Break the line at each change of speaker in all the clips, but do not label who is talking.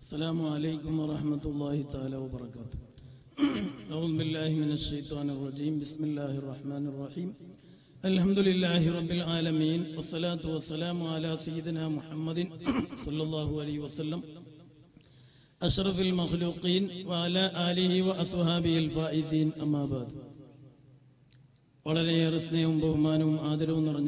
السلام عليكم ورحمة الله تعالى وبركاته. أعوذ بالله من الشيطان الرجيم. بسم الله الرحمن الرحيم. الحمد لله رب العالمين والصلاة والسلام على سيدنا محمد صلى الله عليه وسلم أشرف المخلوقين وعلى آله وأصحابه الفائزين أما بعد. വളരെയേറെ സ്നേഹവും ബഹുമാനവും ആദരവും നിറഞ്ഞ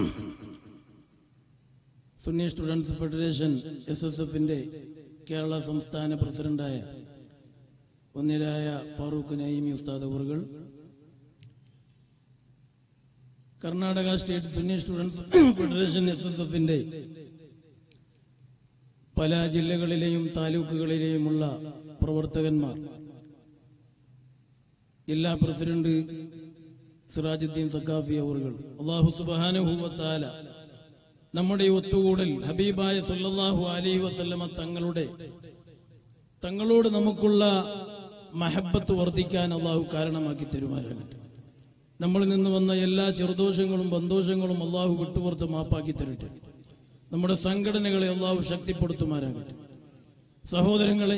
സുന്നി സ്റ്റുഡൻസ് ഫെഡറേഷൻ SSFന്റെ കേരള സംസ്ഥാന പ്രസിഡന്റായ വന്യരായ ഫാറൂഖ് നഈമി ഉസ്താദ് അവറുകൾ, Karnataka state Sunni students federation SSFന്റെ പല ജില്ലകളിലെയും താലൂക്കുകളിലെയുമുള്ള പ്രവർത്തകന്മാർ, ജില്ലാ പ്രസിഡന്റ് സിറാജുദ്ദീൻ സഖാഫി അവറുകൾ, അല്ലാഹു സുബ്ഹാനഹു വ തആല നമ്മുടെ ഒത്തുകൂടൽ ഹബീബായ സല്ലല്ലാഹു അലൈഹി വസല്ലമ തങ്ങളോട് നമുക്കുള്ള മഹബത്ത് വർദ്ധിക്കാൻ അല്ലാഹു കാരണമാക്കി തരുമാറാകട്ടെ. നമ്മളിൽ നിന്ന് വന്ന എല്ലാ ചെറുദോഷങ്ങളും ബന്ധോഷങ്ങളും അല്ലാഹു വിട്ടുപുറത്ത് മാപ്പാക്കി തരട്ടെ. നമ്മുടെ സംഘടനകളെ അല്ലാഹു ശക്തിപ്പെടുത്തുമാറാകട്ടെ. സഹോദരങ്ങളെ,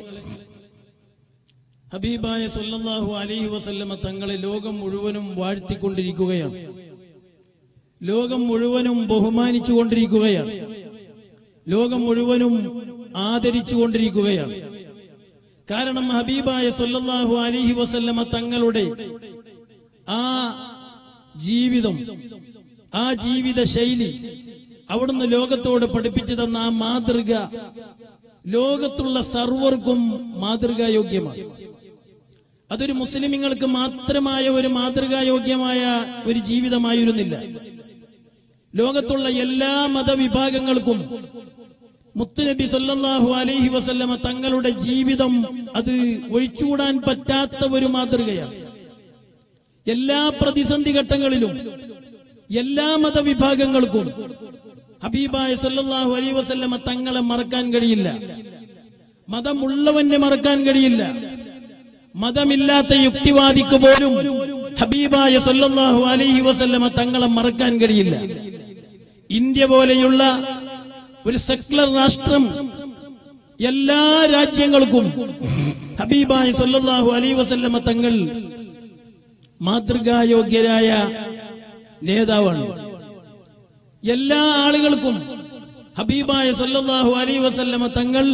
ഹബീബായ സല്ലല്ലാഹു അലൈഹി വസല്ലമ തങ്ങളെ ലോകം മുഴുവനും വാഴ്ത്തിക്കൊണ്ടിരിക്കുകയാണ്. ലോകം മുഴുവനും ബഹുമാനിച്ചുകൊണ്ടിരിക്കുകയാണ്. ലോകം മുഴുവനും ആദരിച്ചുകൊണ്ടിരിക്കുകയാണ്. കാരണം ഹബീബായ സല്ലല്ലാഹു അലൈഹി വസല്ലമ തങ്ങളുടെ ആ ജീവിതം, ആ ജീവിത ശൈലി, അവിടുന്ന് ലോകത്തോട് പഠിപ്പിച്ചു തന്ന ആ മാതൃക ലോകത്തുള്ള സർവർക്കും മാതൃകായോഗ്യമാണ്. അതൊരു മുസ്ലിമീങ്ങൾക്ക് മാത്രമായ ഒരു മാതൃകായോഗ്യമായ ഒരു ജീവിതമായിരുന്നില്ല. ലോകത്തുള്ള എല്ലാ മതവിഭാഗങ്ങൾക്കും മുത്തുനബി സല്ലല്ലാഹു അലൈഹി വസല്ലമ തങ്ങളുടെ ജീവിതം അത് ഒഴിച്ചുകൂടാൻ പറ്റാത്ത ഒരു മാതൃകയാണ്. എല്ലാ പ്രതിസന്ധി ഘട്ടങ്ങളിലും എല്ലാ മതവിഭാഗങ്ങൾക്കും ഹബീബായ സല്ലല്ലാഹു അലൈഹി വസല്ലമ തങ്ങളെ മറക്കാൻ കഴിയില്ല. മതമുള്ളവനെ മറക്കാൻ കഴിയില്ല. മതമില്ലാത്ത യുക്തിവാദിക്ക് പോലും ഹബീബായ സല്ലല്ലാഹു അലൈഹി വസല്ലമ തങ്ങളെ മറക്കാൻ കഴിയില്ല. ഇന്ത്യ പോലെയുള്ള ഒരു സെക്യുലർ രാഷ്ട്രം എല്ലാ രാജ്യങ്ങൾക്കും ഹബീബായ സല്ലല്ലാഹു അലൈഹി വസല്ലമ തങ്ങൾ മാതൃകായോഗ്യരായ നേതാവാണ്. എല്ലാ ആളുകൾക്കും ഹബീബായ സല്ലല്ലാഹു അലൈഹി വസല്ലമ തങ്ങൾ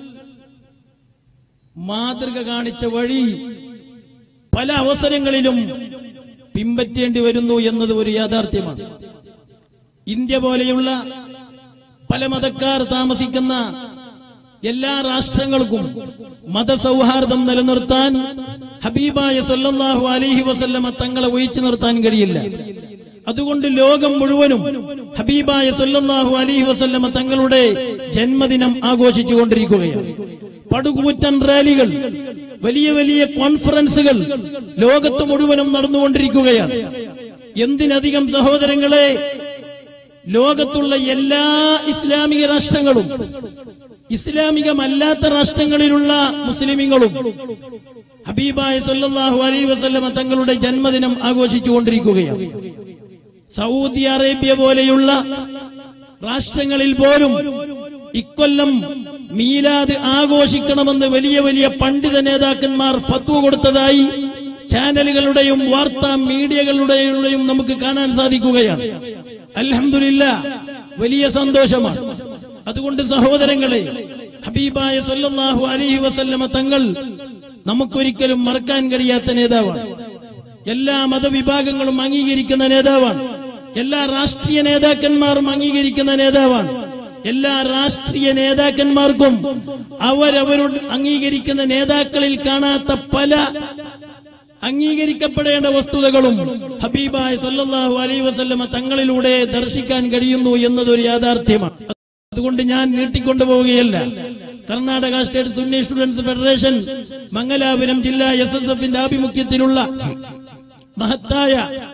മാതൃക കാണിച്ച വഴി പല അവസരങ്ങളിലും പിൻപറ്റേണ്ടി വരുന്നു എന്നത് ഒരു യാഥാർത്ഥ്യമാണ്. ഇന്ത്യ പോലെയുള്ള പല മതക്കാർ താമസിക്കുന്ന എല്ലാ രാഷ്ട്രങ്ങൾക്കും മതസൗഹാർദ്ദം നിലനിർത്താൻ ഹബീബായ സല്ലല്ലാഹു അലൈഹി വസല്ലമ തങ്ങളെ ഒഴിച്ചു നിർത്താൻ കഴിയില്ല. അതുകൊണ്ട് ലോകം മുഴുവനും ഹബീബായ സല്ലല്ലാഹു അലൈഹി വസല്ലമ തങ്ങളുടെ ജന്മദിനം ആഘോഷിച്ചുകൊണ്ടിരിക്കുകയാണ്. പടുകൂറ്റൻ റാലികൾ, വലിയ വലിയ കോൺഫറൻസുകൾ ലോകത്ത് മുഴുവനും നടന്നുകൊണ്ടിരിക്കുകയാണ്. എന്തിനധികം സഹോദരങ്ങളെ, ലോകത്തുള്ള എല്ലാ ഇസ്ലാമിക രാഷ്ട്രങ്ങളും ഇസ്ലാമികമല്ലാത്ത രാഷ്ട്രങ്ങളിലുള്ള മുസ്ലിമീങ്ങളും ഹബീബായ സല്ലല്ലാഹു അലൈഹി വസല്ലമ തങ്ങളുടെ ജന്മദിനം ആഘോഷിച്ചുകൊണ്ടിരിക്കുകയാണ്. സൗദി അറേബ്യ പോലെയുള്ള രാഷ്ട്രങ്ങളിൽ പോലും ഇക്കൊല്ലം മീലാദ് ആഘോഷിക്കണമെന്ന് വലിയ വലിയ പണ്ഡിത നേതാക്കന്മാർ ഫത്വ കൊടുത്തതായി ചാനലുകളുടെയും വാർത്താ മീഡിയകളുടെയും നമുക്ക് കാണാൻ സാധിക്കുകയാണ്. അൽഹംദുലില്ലാഹ്, വലിയ സന്തോഷമാണ്. അതുകൊണ്ട് സഹോദരങ്ങളെ, ഹബീബായ സല്ലല്ലാഹു അലൈഹി വസല്ലമ തങ്ങൾ നമുക്കൊരിക്കലും മറക്കാൻ കഴിയാത്ത നേതാവാണ്. എല്ലാ മതവിഭാഗങ്ങളും അംഗീകരിക്കുന്ന നേതാവാണ്. എല്ലാ രാഷ്ട്രീയ നേതാക്കന്മാരും അംഗീകരിക്കുന്ന നേതാവാണ്. എല്ലാ രാഷ്ട്രീയ നേതാക്കന്മാർക്കും അവരവരോട് അംഗീകരിക്കുന്ന നേതാക്കളിൽ കാണാത്ത പല അംഗീകരിക്കപ്പെടേണ്ട വസ്തുതകളും ഹബീബായ സല്ലല്ലാഹു അലൈഹി വസല്ലമ തങ്ങളിലൂടെ ദർശിക്കാൻ കഴിയുന്നു എന്നതൊരു യാഥാർത്ഥ്യമാണ്. അതുകൊണ്ട് ഞാൻ നീട്ടിക്കൊണ്ടുപോവുകയല്ല. Karnataka state Sunni students federation Mangalapuram ജില്ലാ SSFന്റെ ആഭിമുഖ്യത്തിലുള്ള മഹത്തായ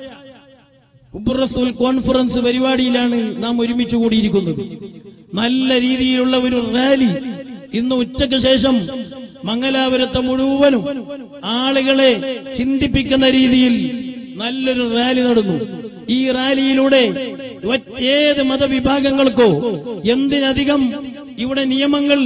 റസൂൽ കോൺഫറൻസ് പരിപാടിയിലാണ് നാം ഒരുമിച്ച് കൂടിയിരിക്കുന്നത്. നല്ല രീതിയിലുള്ള ഒരു റാലി ഇന്ന് ഉച്ചയ്ക്ക് ശേഷം മംഗലാപുരത്തെ മുഴുവനും ആളുകളെ ചിന്തിപ്പിക്കുന്ന രീതിയിൽ നല്ലൊരു റാലി നടന്നു. ഈ റാലിയിലൂടെ ഏത് മതവിഭാഗങ്ങൾക്കോ, എന്തിനധികം ഇവിടെ നിയമങ്ങൾ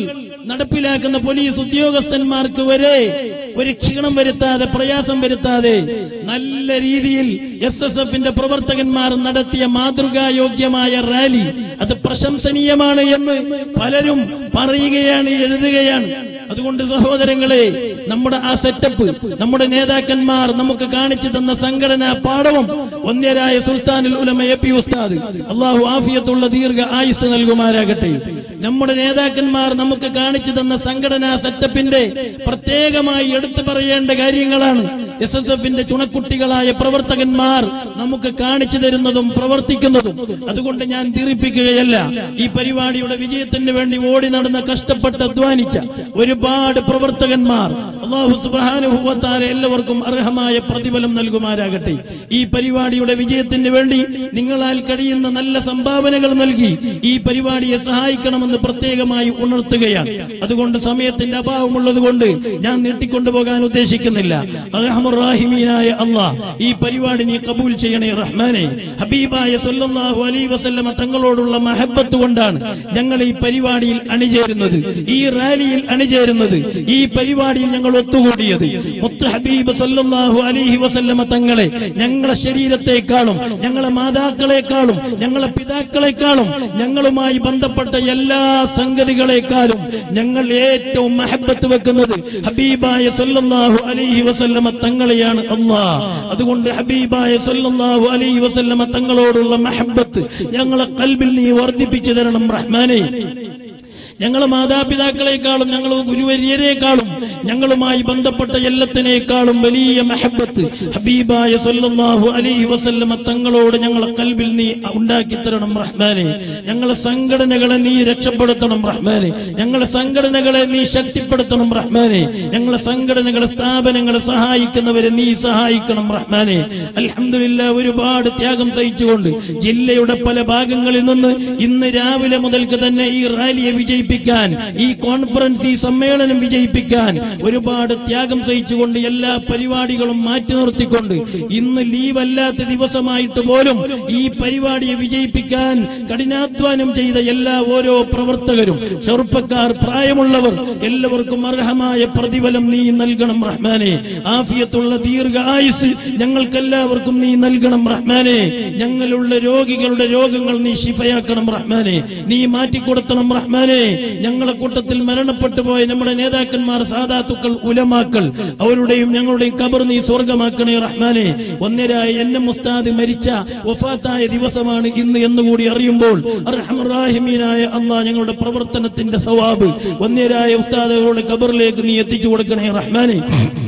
നടപ്പിലാക്കുന്ന പോലീസ് ഉദ്യോഗസ്ഥന്മാർക്ക് വരെ ഒരു ക്ഷീണം വരുത്താതെ, പ്രയാസം വരുത്താതെ നല്ല രീതിയിൽ SSFന്റെ പ്രവർത്തകന്മാർ നടത്തിയ മാതൃകായോഗ്യമായ റാലി അത് പ്രശംസനീയമാണ് എന്ന് പലരും പറയുകയാണ്, എഴുതുകയാണ്. അതുകൊണ്ട് സഹോദരങ്ങളെ, നമ്മുടെ ആ സെറ്റപ്പ്, നമ്മുടെ നേതാക്കന്മാർ നമുക്ക് കാണിച്ചു തന്ന സംഘടനാ പാഠവും വന്യരായ സുൽത്താനുൽ ഉലമ AP ഉസ്താദ് അള്ളാഹു ആഫിയത്തുള്ള ദീർഘ ആയുസ് നൽകുമാരാകട്ടെ, നമ്മുടെ നേതാക്കന്മാർ നമുക്ക് കാണിച്ചു തന്ന സംഘടനാ സെറ്റപ്പിന്റെ പ്രത്യേകമായി എടുത്തു പറയേണ്ട കാര്യങ്ങളാണ്. SSFന്റെ ചുണക്കുട്ടികളായ പ്രവർത്തകന്മാർ നമുക്ക് കാണിച്ചു തരുന്നതും പ്രവർത്തിക്കുന്നതും. അതുകൊണ്ട് ഞാൻ ദീർഘിപ്പിക്കുകയല്ല. ഈ പരിപാടിയുടെ വിജയത്തിന് വേണ്ടി ഓടി നടന്ന, കഷ്ടപ്പെട്ട് അധ്വാനിച്ച ഒരുപാട് പ്രവർത്തകന്മാർ അല്ലാഹു സുബ്ഹാനഹു വ തആല എല്ലാവർക്കും അർഹമായ പ്രതിഫലം നൽകുമാരാകട്ടെ. ഈ പരിപാടിയുടെ വിജയത്തിന് വേണ്ടി നിങ്ങളാൽ കഴിയുന്ന നല്ല സംഭാവനകൾ നൽകി ഈ പരിപാടിയെ സഹായിക്കണമെന്ന് പ്രത്യേകമായി ഉണർത്തുകയാണ്. അതുകൊണ്ട് സമയത്തിന്റെ അഭാവമുള്ളത് കൊണ്ട് ഞാൻ നീട്ടിക്കൊണ്ടുപോകാൻ ഉദ്ദേശിക്കുന്നില്ല. റഹീമീനായ അല്ലാഹ്, ഈ പരിപാടി നീ കബൂൽ ചെയ്യണേ റഹ്മാനെ. ഹബീബായ സല്ലല്ലാഹു അലൈഹി വസല്ലമ തങ്ങളോടുള്ള മഹബ്ബത്ത് കൊണ്ടാണ് ഞങ്ങൾ ഈ പരിപാടിയിൽ അണിചേരുന്നത്, ഈ റാലിയിൽ അണിചേരുന്നത്, ഈ പരിപാടിയിൽ ഞങ്ങൾ ഒത്തുകൂടിയത്. മുത്ത് ഹബീബ് സല്ലല്ലാഹു അലൈഹി വസല്ലമ തങ്ങളെ ഞങ്ങളെ ശരീരത്തെക്കാളും, ഞങ്ങളെ മാതാക്കളെക്കാളും, ഞങ്ങളെ പിതാക്കളെക്കാളും, ഞങ്ങളുമായി ബന്ധപ്പെട്ട എല്ലാ സംഗതികളെക്കാളും ഞങ്ങൾ ഏറ്റവും മഹബ്ബത്ത് വെക്കുന്നത് ഹബീബായ സല്ലല്ലാഹു അലൈഹി വസല്ലമ തങ്ങളെയാണ് അല്ലാഹ്. അതുകൊണ്ട് ഹബീബായ സല്ലല്ലാഹു അലൈഹി വസല്ലമ തങ്ങളോടുള്ള മഹബ്ബത്ത് ഞങ്ങളെ ഖൽബിൽ നീ വർദ്ധിപ്പിച്ചു തരണം റഹ്മാനേ. ഞങ്ങളെ മാതാപിതാക്കളെക്കാളും, ഞങ്ങളെ ഗുരുവര്യരെക്കാളും, ഞങ്ങളുമായി ബന്ധപ്പെട്ട എല്ലാത്തിനേക്കാളും വലിയ മഹബ്ബത്ത് ഹബീബായ സല്ലല്ലാഹു അലൈഹി വസല്ലമ തങ്ങളോട് ഞങ്ങളെ ഖൽബിൽ നീ ഉണ്ടാക്കി തരണം റഹ്മാനെ. ഞങ്ങളെ സംഘടനകളെ നീ രക്ഷപ്പെടുത്തണം റഹ്മാനെ. ഞങ്ങളെ സംഘടനകളെ നീ ശക്തിപ്പെടുത്തണം റഹ്മാനെ. ഞങ്ങളെ സംഘടനകളെ, സ്ഥാപനങ്ങളെ സഹായിക്കുന്നവരെ നീ സഹായിക്കണം റഹ്മാനെ. അൽഹംദുലില്ലാഹ്, ഒരുപാട് ത്യാഗം സഹിച്ചുകൊണ്ട് ജില്ലയുടെ പല ഭാഗങ്ങളിൽ നിന്ന് ഇന്ന് രാവിലെ മുതൽക്ക് തന്നെ ഈ റാലിയെ വിജയിപ്പിക്കാൻ, ഈ കോൺഫറൻസ്, ഈ സമ്മേളനം വിജയിപ്പിക്കാൻ ഒരുപാട് ത്യാഗം സഹിച്ചുകൊണ്ട് എല്ലാ പരിപാടികളും മാറ്റി നിർത്തിക്കൊണ്ട് ഇന്ന് ലീവല്ലാത്ത ദിവസമായിട്ട് പോലും ഈ പരിപാടിയെ വിജയിപ്പിക്കാൻ കഠിനാധ്വാനം ചെയ്ത എല്ലാ ഓരോ പ്രവർത്തകരും, ചെറുപ്പക്കാർ, പ്രായമുള്ളവർ എല്ലാവർക്കും അർഹമായ പ്രതിഫലം നീ നൽകണം റഹ്മാനെ. ആഫിയത്തുള്ള ദീർഘ ആയുസ് ഞങ്ങൾക്കെല്ലാവർക്കും നീ നൽകണം റഹ്മാനെ. ഞങ്ങളുള്ള രോഗികളുടെ രോഗങ്ങൾ നീ ശിഫയാക്കണം റഹ്മാനെ. നീ മാറ്റിക്കൊടുക്കണം റഹ്മാനെ. ഞങ്ങളുടെ കൂട്ടത്തിൽ മരണപ്പെട്ടു പോയ നമ്മുടെ നേതാക്കന്മാർ, സാദാത്തുക്കൾ, ഉലമാക്കൾ, അവരുടെയും ഞങ്ങളുടെയും ഖബർ നീ സ്വർഗമാക്കണേ റഹ്മാനെ. വന്യരായ എന്നെ ഉസ്താദ് മരിച്ച, വഫാത്തായ ദിവസമാണ് ഇന്ന് എന്നുകൂടി അറിയുമ്പോൾ അർഹമർ റഹീമീനായ അല്ലാഹ്, ഞങ്ങളുടെ പ്രവർത്തനത്തിന്റെ സവാബ് വന്യരായ ഉസ്താദുകളുടെ ഖബറിലേക്ക് നീ എത്തിച്ചു കൊടുക്കണേ റഹ്മാനെ.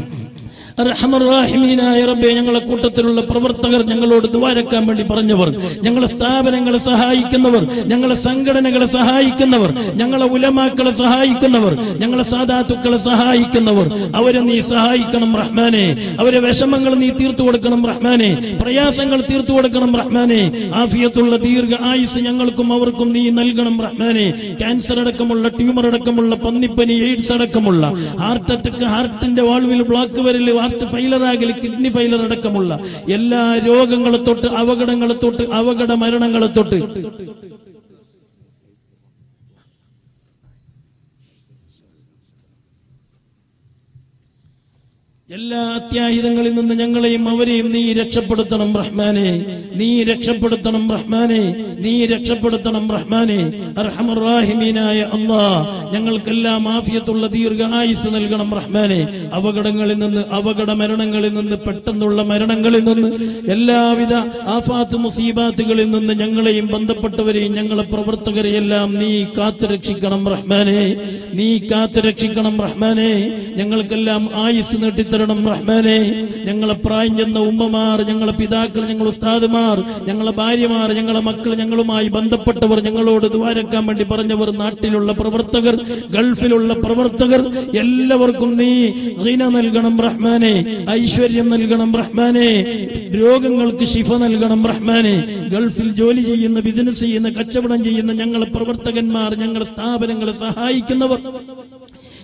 അർഹമർ റഹീമീനായ റബ്ബേ, ഞങ്ങളെ കൂട്ടത്തിലുള്ള പ്രവർത്തകർ, ഞങ്ങളോട് ദുആരക്കാൻ വേണ്ടി പറഞ്ഞവർ, ഞങ്ങളെ സ്ഥാപനങ്ങളെ സഹായിക്കുന്നവർ, ഞങ്ങളെ സംഘടനകളെ സഹായിക്കുന്നവർ, ഞങ്ങളെ ഉലമാക്കളെ സഹായിക്കുന്നവർ, ഞങ്ങളെ സാദാത്തുക്കളെ സഹായിക്കുന്നവർ, അവരെ നീ സഹായിക്കണം റഹ്മാനെ. അവരെ വിഷമങ്ങൾ നീ തീർത്തു കൊടുക്കണം റഹ്മാനെ. പ്രയാസങ്ങൾ തീർത്തു കൊടുക്കണം റഹ്മാനെ. ആഫിയത്തുള്ള ദീർഘ ആയുസ് ഞങ്ങൾക്കും അവർക്കും നീ നൽകണം റഹ്മാനെ. ക്യാൻസർ അടക്കമുള്ള, ട്യൂമർ അടക്കമുള്ള, പന്നിപ്പനി, എയ്ഡ്സ് അടക്കമുള്ള, ഹാർട്ട് അറ്റാക്ക്, ഹാർട്ടിന്റെ വാൾവിൽ ബ്ലോക്ക് വരൽ, ഹാർട്ട് ഫെയിലറാകൽ, കിഡ്നി ഫെയിലർ അടക്കമുള്ള എല്ലാ രോഗങ്ങളെ തൊട്ട്, അപകടങ്ങളെ തൊട്ട്, അപകട മരണങ്ങളെ തൊട്ട് എല്ലാ അത്യാഹിതങ്ങളിൽ നിന്ന് ഞങ്ങളെയും അവരെയും നീ രക്ഷപ്പെടുത്തണം റഹ്മാനെ. നീ രക്ഷപ്പെടുത്തണം റഹ്മാനെ. നീ രക്ഷപ്പെടുത്തണം റഹ്മാനെ. അർഹമർ റഹീമീനായ അല്ലാഹ്, ഞങ്ങൾക്കെല്ലാം ആഫിയത്തുള്ള ദീർഘ ആയുസ് നൽകണം റഹ്മാനെ. അപകടങ്ങളിൽ നിന്ന്, അപകട മരണങ്ങളിൽ നിന്ന്, പെട്ടെന്നുള്ള മരണങ്ങളിൽ നിന്ന്, എല്ലാവിധ ആഫാത്ത് മുസീബാത്തുകളിൽ നിന്ന് ഞങ്ങളെയും ബന്ധപ്പെട്ടവരെയും ഞങ്ങളെ പ്രവർത്തകരെയെല്ലാം നീ കാത്തുരക്ഷിക്കണം റഹ്മാനെ. നീ കാത്തുരക്ഷിക്കണം റഹ്മാനെ. ഞങ്ങൾക്കെല്ലാം ആയുസ് നീട്ടിത്തരണം റഹ്മാനെ. ഞങ്ങളെ പ്രായം ചെന്ന ഉമ്മമാർ, ഞങ്ങളെ പിതാക്കൾ, ഞങ്ങളെ ഉസ്താദുമാർ, ഞങ്ങളെ ഭാര്യമാർ, ഞങ്ങളെ മക്കൾ, ഞങ്ങളുമായി ബന്ധപ്പെട്ടവർ, ഞങ്ങളോട് ദുആരക്കാൻ വേണ്ടി പറഞ്ഞവർ, നാട്ടിലുള്ള പ്രവർത്തകർ, ഗൾഫിലുള്ള പ്രവർത്തകർ, എല്ലാവർക്കും നീ ഗിന നൽകണം റഹ്മാനെ. ഐശ്വര്യം നൽകണം റഹ്മാനെ. രോഗങ്ങൾക്ക് ശിഫ നൽകണം റഹ്മാനെ. ഗൾഫിൽ ജോലി ചെയ്യുന്ന, ബിസിനസ് ചെയ്യുന്ന, കച്ചവടം ചെയ്യുന്ന ഞങ്ങളെ പ്രവർത്തകന്മാർ, ഞങ്ങളെ സ്ഥാപനങ്ങളെ സഹായിക്കുന്നവർ,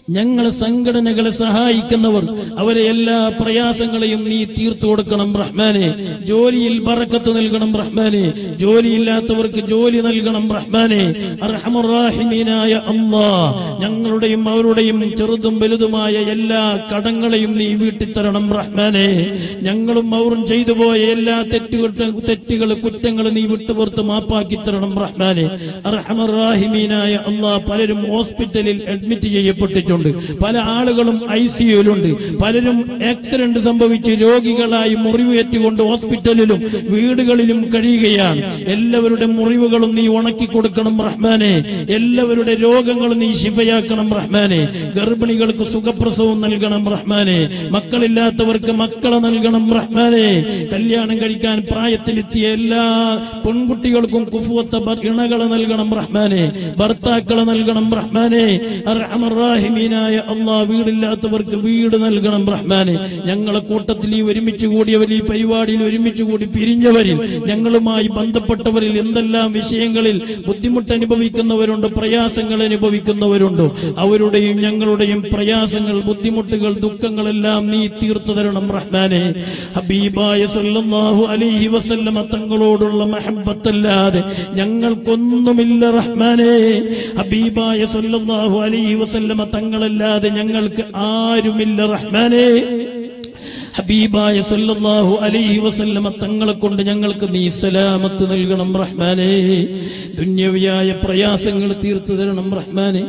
ഞങ്ങളെ സംഘടനകളെ സഹായിക്കുന്നവർ അവരെ എല്ലാ പ്രയാസങ്ങളെയും നീ തീർത്തു കൊടുക്കണം റഹ്മാനെ. ജോലിയിൽ ബറക്കത്ത് നൽകണം റഹ്മാനെ. ജോലിയില്ലാത്തവർക്ക് ജോലി നൽകണം റഹ്മാനെ. അർഹമർ റഹീമീനായ അല്ലാഹ്, ഞങ്ങളുടെയും അവരുടെയും ചെറുതും വലുതുമായ എല്ലാ കടങ്ങളെയും നീ വീട്ടിത്തരണം റഹ്മാനെ. ഞങ്ങളും അവരും ചെയ്തു പോയ എല്ലാ തെറ്റുകൾ കുറ്റങ്ങൾ നീ വിട്ടുപുറത്ത് മാപ്പാക്കി തരണം റഹ്മാനെ. അർഹമർ റഹീമീനായ അല്ലാഹ്, പലരും ഹോസ്പിറ്റലിൽ അഡ്മിറ്റ് ചെയ്യപ്പെട്ടിട്ടുണ്ട്. പല ആളുകളും ICUയിലുണ്ട്. പലരും ആക്സിഡന്റ് സംഭവിച്ച് രോഗികളായി മുറിവേറ്റുകൊണ്ട് ഹോസ്പിറ്റലിലും വീടുകളിലും കഴിയുകയാണ്. എല്ലാവരുടെ മുറിവുകളും നീ ഉണക്കി കൊടുക്കണം റഹ്മാനെ. എല്ലാവരുടെ രോഗങ്ങളും നീ ശിഫയാക്കണം റഹ്മാനെ. ഗർഭിണികൾക്ക് സുഖപ്രസവം നൽകണം റഹ്മാനെ. മക്കളില്ലാത്തവർക്ക് മക്കളെ നൽകണം റഹ്മാനെ. കല്യാണം കഴിക്കാൻ പ്രായത്തിലെത്തിയ എല്ലാ പെൺകുട്ടികൾക്കും കുഫുവത്ത ഇണകളെ നൽകണം റഹ്മാനെ. ഭർത്താക്കളെ നൽകണം റഹ്മാനെ. അർഹമർ റഹീമീനായ അല്ലാഹ്, വീടില്ലാത്തവർക്ക് വീട് നൽകണം റഹ്മാനെ. ഞങ്ങളെ കൂട്ടത്തിൽ ഈ ഒരുമിച്ച് കൂടിയവർ, ഈ പരിപാടിയിൽ ഒരുമിച്ച് കൂടി പിരിഞ്ഞവരിൽ, ഞങ്ങളുമായി ബന്ധപ്പെട്ടവരിൽ എന്തെല്ലാം വിഷയങ്ങളിൽ ബുദ്ധിമുട്ട് അനുഭവിക്കുന്നവരുണ്ട്, പ്രയാസങ്ങൾ അനുഭവിക്കുന്നവരുണ്ടോ, അവരുടെയും ഞങ്ങളുടെയും പ്രയാസങ്ങൾ, ബുദ്ധിമുട്ടുകൾ, ദുഃഖങ്ങളെല്ലാം നീ തീർത്തു തരണം റഹ്മാനെ. ഹബീബായ സല്ലല്ലാഹു അലൈഹി വസല്ലമ തങ്ങളോടുള്ള മഹബ്ബത്തല്ലാതെ ഞങ്ങൾക്കൊന്നുമില്ല റഹ്മാനെ. ഹബീബായ സല്ലല്ലാഹു അലൈഹി വസല്ലമ തങ്ങളല്ലാതെ ഞങ്ങൾക്ക് ആരുമില്ല റഹ്മാനെ. ഹബീബായ സല്ലല്ലാഹു അലൈഹി വസല്ലമ തങ്ങളെ കൊണ്ട് ഞങ്ങൾക്ക് നീ സലാമത്ത് നൽകണം റഹ്മാനെ. ദുന്യവിയായ പ്രയാസങ്ങൾ തീർത്തു തരണം റഹ്മാനെ.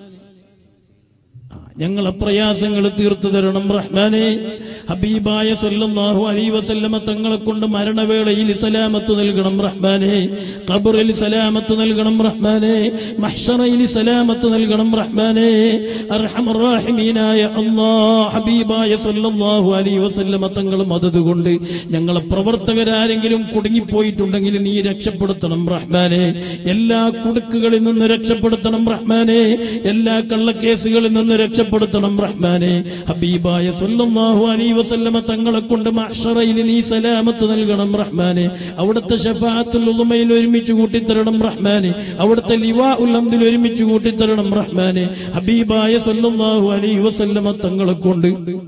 ഞങ്ങളെ പ്രയാസങ്ങൾ തീർത്തു തരണം റഹ്മാനെ. ഹബീബായ സല്ലല്ലാഹു അലൈഹി വസല്ലമ തങ്ങളെ കൊണ്ട് മരണവേളയിൽ സലാമത്ത് നൽകണം റഹ്മാനെ. ഖബറിൽ സലാമത്ത് നൽകണം റഹ്മാനെ. മഹ്ശറയിൽ സലാമത്ത് നൽകണം റഹ്മാനെ. അർഹമർ റഹീമീനായ അല്ലാഹ്, ഹബീബായ സല്ലല്ലാഹു അലൈഹി വസല്ലമ തങ്ങൾ മദദ് കൊണ്ട് ഞങ്ങളെ പ്രവർത്തകരാരെങ്കിലും കുടുങ്ങിപ്പോയിട്ടുണ്ടെങ്കിൽ നീ രക്ഷപ്പെടുത്തണം റഹ്മാനെ. എല്ലാ കുടുക്കുകളിൽ നിന്ന് രക്ഷപ്പെടുത്തണം റഹ്മാനെ. എല്ലാ കള്ളക്കേസുകളിൽ നിന്ന് രക്ഷപ്പെടുത്തണം റഹ്മാനെ. ഹബീബായ സല്ലല്ലാഹു അലൈഹി വസല്ലമ തങ്ങളെ കൊണ്ട് മഹ്ശറയിൽ നീ സലാമത്ത് നൽകണം റഹ്മാനെ. അവിടുത്തെ ശഫാഅത്തുൽ ഉളുമയിൽ ഒരുമിച്ച് കൂട്ടിത്തരണം റഹ്മാനെ. അവിടുത്തെ ലിവാഉൽ ഹംദിൽ ഒരുമിച്ച് കൂട്ടിത്തരണം റഹ്മാനെ. ഹബീബായ സല്ലല്ലാഹു അലൈഹി വസല്ലമ തങ്ങളെ കൊണ്ട്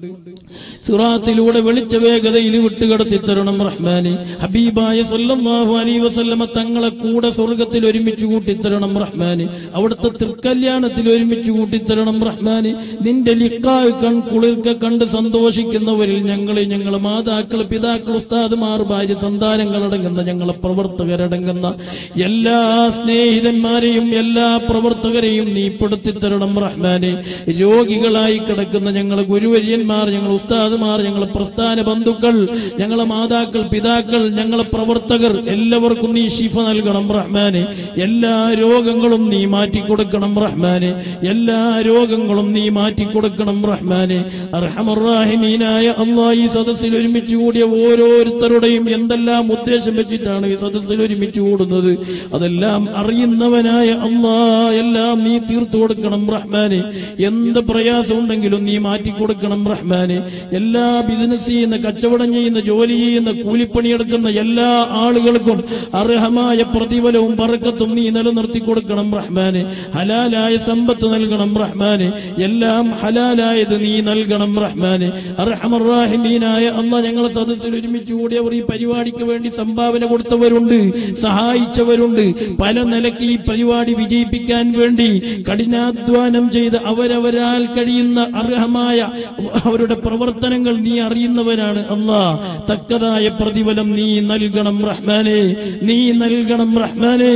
സിറാത്തിലൂടെ വെളിച്ച വേഗതയിൽ വിട്ടുകടത്തി തരണം റഹ്മാനെ. ഹബീബായ സല്ലല്ലാഹു അലൈഹി വസല്ലമ തങ്ങളെ കൂടെ സ്വർഗ്ഗത്തിൽ ഒരുമിച്ച് കൂട്ടിത്തരണം റഹ്മാനെ. അവിടുത്തെ തൃക്കല്യാണത്തിൽ ഒരുമിച്ച് കൂട്ടിത്തരണം റഹ്മാനെ. നിന്റെ ലിഖാഅ് കുളിർക്ക കണ്ട് സന്തോഷിക്കുന്നവരിൽ ഞങ്ങളെ, ഞങ്ങളെ മാതാക്കൾ, പിതാക്കൾ, ഉസ്താദുമാർ, ഭാര്യ, സന്താനങ്ങളടങ്ങുന്ന ഞങ്ങളെ പ്രവർത്തകരടങ്ങുന്ന എല്ലാ സ്നേഹിതന്മാരെയും എല്ലാ പ്രവർത്തകരെയും നീ പെടുത്തിത്തരണം റഹ്മാനെ. രോഗികളായി കിടക്കുന്ന ഞങ്ങളെ ഗുരുവര്യന്മാർ, ഞങ്ങൾ ഉസ്താദുമാർ, ഞങ്ങളെ പ്രസ്ഥാന ബന്ധുക്കൾ, ഞങ്ങളെ മാതാക്കൾ, പിതാക്കൾ, ഞങ്ങളെ പ്രവർത്തകർ എല്ലാവർക്കും നീ ശിഫ നൽകണം റഹ്മാനെ. എല്ലാ രോഗങ്ങളും നീ മാറ്റിക്കൊടുക്കണം റഹ്മാനെ. എല്ലാ രോഗങ്ങളും നീ മാറ്റിക്കൊടുക്കണം റഹ്മാനെ. അർഹമർ റഹീമീനായ അല്ലാഹ്, ഈ സദസ്സിൽ ഒരുമിച്ച് കൂടിയ ഓരോരുത്തരുടെയും എന്തെല്ലാം ഉദ്ദേശം വെച്ചിട്ടാണ് ഈ സദസ്സിൽ ഒരുമിച്ച് കൂടുന്നത്, അതെല്ലാം അറിയുന്നവനായ അല്ലാഹ് എല്ലാം നീ തീർത്തു കൊടുക്കണം റഹ്മാനെ. എന്ത് പ്രയാസം ഉണ്ടെങ്കിലും നീ മാറ്റിക്കൊടുക്കണം റഹ്മാനെ. എല്ലാ ബിസിനസ് ചെയ്യുന്ന, കച്ചവടം ചെയ്യുന്ന, ജോലി ചെയ്യുന്ന, കൂലിപ്പണിയെടുക്കുന്ന എല്ലാ ആളുകൾക്കും അർഹമായ പ്രതിഫലവും ബറക്കത്തും നീ നിലനിർത്തി കൊടുക്കണം റഹ്മാനെ. ഹലാലായ സമ്പത്ത് നൽകണം റഹ്മാനെ. എല്ലാം ഹലാലായത് നീ നൽകണം റഹ്മാനെ. അർഹമർ റഹീമീനായ അല്ലാഹ്, ഞങ്ങളെ സദസ്സിൽ ഒരുമിച്ച് കൂടിയവർ, ഈ പരിപാടിക്ക് വേണ്ടി സംഭാവന കൊടുത്തവരുണ്ട്, സഹായിച്ചവരുണ്ട്. പല നിലയ്ക്ക് ഈ പരിപാടി വിജയിപ്പിക്കാൻ വേണ്ടി കഠിനാധ്വാനം ചെയ്ത് അവരവരാൽ കഴിയുന്ന അർഹമായ അവരുടെ പ്രവർത്തനങ്ങൾ നീ അറിയുന്നവരാണ് അല്ലാഹ്. തക്കതായ പ്രതിഫലം നീ നൽകണം റഹ്മാനെ. നീ നൽകണം റഹ്മാനെ.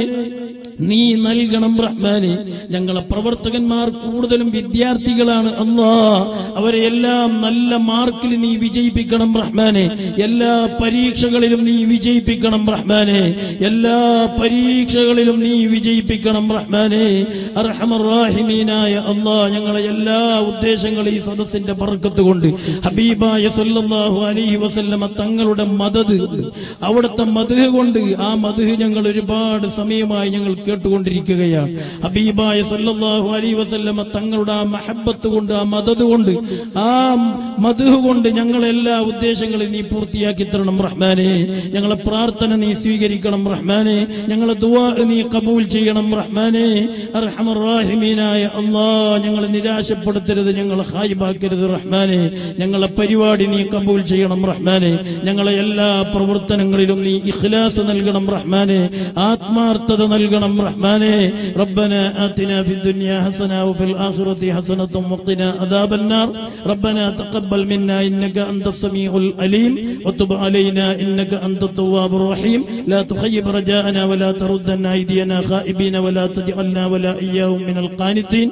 നീ നൽകണം റഹ്മാനെ. ഞങ്ങളെ പ്രവർത്തകന്മാർ കൂടുതലും വിദ്യാർത്ഥികളാണ് അല്ലാഹ്. അവരെ എല്ലാം നല്ല മാർക്കിൽ നീ വിജയിപ്പിക്കണം റഹ്മാനെ. എല്ലാ പരീക്ഷകളിലും നീ വിജയിപ്പിക്കണം റഹ്മാനെ. എല്ലാ പരീക്ഷകളിലും നീ വിജയിപ്പിക്കണം റഹ്മാനെ. അർഹമർ റഹീമീനായ അല്ലാഹ്, ഞങ്ങളെ എല്ലാ ഉദ്ദേശങ്ങളും ഈ സദസ്സിന്റെ ബർക്കത്ത് കൊണ്ട് ഹബീബായ സല്ലല്ലാഹു അലൈഹി വസല്ലമ തങ്ങളുടെ മദദ്, അവിടുത്തെ മദ്ഹ് കൊണ്ട്, ആ മദ്ഹ് ഞങ്ങൾ ഒരുപാട് സമയമായി ഞങ്ങൾ കേട്ടുകൊണ്ടിരിക്കുകയാണ്. ഹബീബായ സല്ലല്ലാഹു അലൈഹി വസല്ലമ തങ്ങളുടെ ആ മഹബ്ബത്ത് കൊണ്ട്, ആ മദദ് കൊണ്ട്, ആ മദ്ഹ് കൊണ്ട് ഞങ്ങളെല്ലാ ഉദ്ദേശങ്ങളും നീ പൂർത്തിയാക്കി തരണം റഹ്മാനെ. ഞങ്ങളെ പ്രാർത്ഥന നീ സ്വീകരിക്കണം റഹ്മാനെ. ഞങ്ങളെ ദുആ നീ കബൂൽ ചെയ്യണം റഹ്മാനെ. അർഹമർ റഹീമീനായ അല്ലാഹ്, ഞങ്ങളെ നിരാശപ്പെടുത്തരുത്, ഞങ്ങളെ ഖായിബാക്കരുത് റഹ്മാനെ. ഞങ്ങളെ പരിപാടി നീ കബൂൽ ചെയ്യണം റഹ്മാനെ. ഞങ്ങളെ എല്ലാ പ്രവർത്തനങ്ങളിലും നീ ഇഖ്ലാസ് നൽകണം റഹ്മാനെ, ആത്മാർത്ഥത നൽകണം റഹ്മാനെ. റബ്ബനാ ആതിനാ ഫിദ്ദുനിയാ ഹസന വഫിൽ ആഖിറതി ഹസനത വഖിനാ അദാബന്നാർ. റബ്ബനാ തഖബ്ബൽ മിന്നാ ഇന്നക അൻതസ് സമീഉൽ അലീം വതുബ് അലൈനാ ഇന്നക അൻതത് തവ്വാബുർ റഹീം. ലാ തുഖയ്യിബ് റജാഅനാ വലാ തറുദ്ദനാ അയ്ദിയനാ ഖായിബീന വലാ തജ്അൽനാ വലാ ഇയ്യാഹും മിനൽ ഖാനിതീൻ.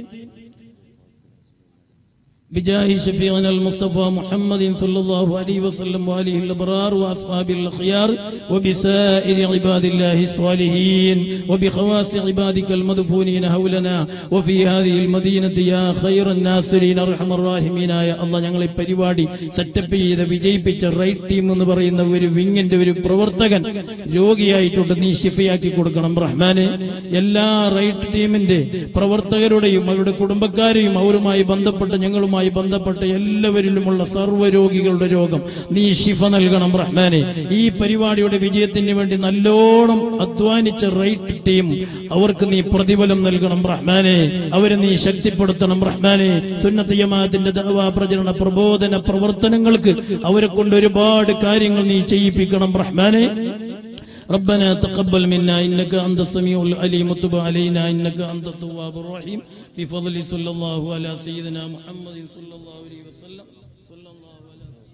بجاه شفيعنا المصطفى محمد صلى الله عليه وسلم وآله الأبرار وأصحابه الخيار وبسائر عباد الله الصالحين وبخواص عبادك المدفونين حولنا وفي هذه المدينة يا خير الناصرين أرحم الراحمين. يا الله, ഞങ്ങളെ പരിപാടി സെറ്റപ്പ് ചെയ്ത് വിജയിപ്പിച്ച റൈറ്റ് ടീം എന്ന് പറയുന്ന ഒരു വിങ്ങിന്റെ ഒരു പ്രവർത്തകൻ രോഗിയായിട്ടുണ്ട്. നീ ശിഫയാക്കി കൊടുക്കണം റഹ്മാനെ. എല്ലാ റൈറ്റ് ടീമിന്റെ പ്രവർത്തകരുടെയും അവരുടെ കുടുംബക്കാരെയും അവരുമായി ബന്ധപ്പെട്ട ഞങ്ങളുമായി ബന്ധപ്പെട്ട എല്ലാവരിലുമുള്ള സർവ്വരോഗികളുടെ രോഗം നീ ശിഫ നൽകണം റഹ്മാനെ. ഈ പരിപാടിയുടെ വിജയത്തിന് വേണ്ടി നല്ലോണം അധ്വാനിച്ച റൈറ്റ് ടീം, അവർക്ക് നീ പ്രതിഫലം നൽകണം റഹ്മാനെ. അവരെ നീ ശക്തിപ്പെടുത്തണം റഹ്മാനെ. സുന്നത്ത് ജമാഅത്തിന്റെ ദഅവാ പ്രചരണ പ്രബോധന പ്രവർത്തനങ്ങൾക്ക് അവരെ കൊണ്ട് ഒരുപാട് കാര്യങ്ങൾ നീ ചെയ്യിപ്പിക്കണം റഹ്മാനെ. ربنا تقبل منا إنك أنت السميع العليم وتب علينا إنك أنت التواب الرحيم بفضل صلى الله على سيدنا محمد صلى الله عليه وسلم. صلى الله على